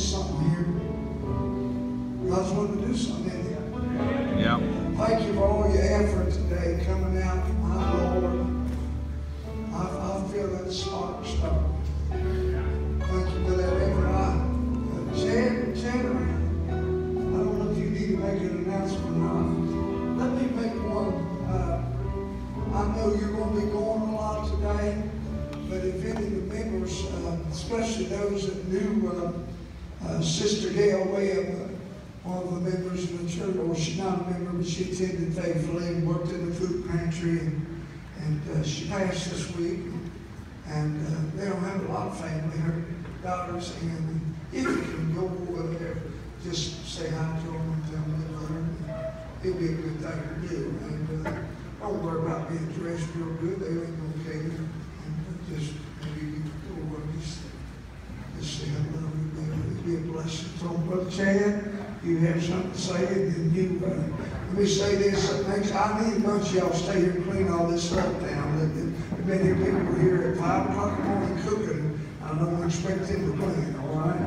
something here. God's wanting to do something in here. Yeah. Thank you for all your effort today coming out. My Lord, I feel that spark start. Thank you for that effort. Chad, I don't know if you need to make an announcement or not. Let me make one. I know you're going to be going a lot today, but if any of the members, especially those that knew Sister Gail Webb, one of the members of the church, or she's not a member, but she attended faithfully and worked in the food pantry, and she passed this week. And they don't have a lot of family. Her daughter's in. If you can go over there, just say hi to them and tell them they love her. It'll be a good thing to do. And don't worry about being dressed real good. They ain't gonna care. And just maybe you can go over and just say I love you. It'll be a blessing. So, Brother Chad, you have something to say, and then you, let me say this. I need a bunch of y'all stay here and clean all this up down. Many people here at 5 o'clock in the morning cooking. I don't expect them to clean, all right?